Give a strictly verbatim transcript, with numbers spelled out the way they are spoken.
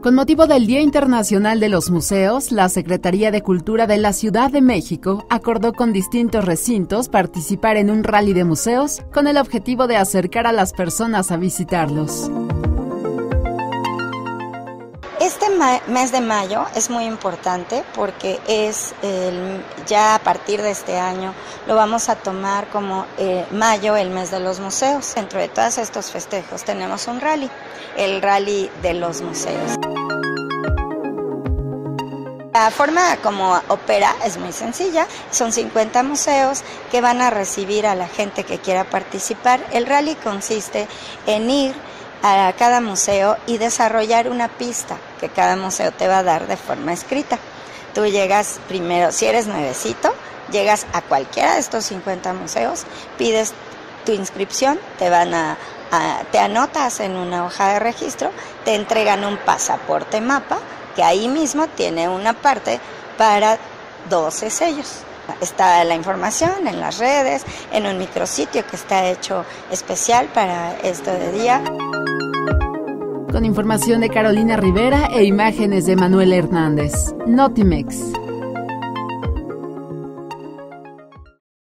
Con motivo del Día Internacional de los Museos, la Secretaría de Cultura de la Ciudad de México acordó con distintos recintos participar en un rally de museos con el objetivo de acercar a las personas a visitarlos. Este mes de mayo es muy importante porque es el, ya a partir de este año lo vamos a tomar como eh, mayo, el mes de los museos. Dentro de todos estos festejos tenemos un rally, el rally de los museos. La forma como opera es muy sencilla, son cincuenta museos que van a recibir a la gente que quiera participar. El rally consiste en ir a cada museo y desarrollar una pista que cada museo te va a dar de forma escrita. Tú llegas primero, si eres nuevecito, llegas a cualquiera de estos cincuenta museos, pides tu inscripción, te van a, a te anotas en una hoja de registro, te entregan un pasaporte mapa, que ahí mismo tiene una parte para doce sellos. Está la información en las redes, en un micrositio que está hecho especial para este día. Con información de Carolina Rivera e imágenes de Manuel Hernández. Notimex.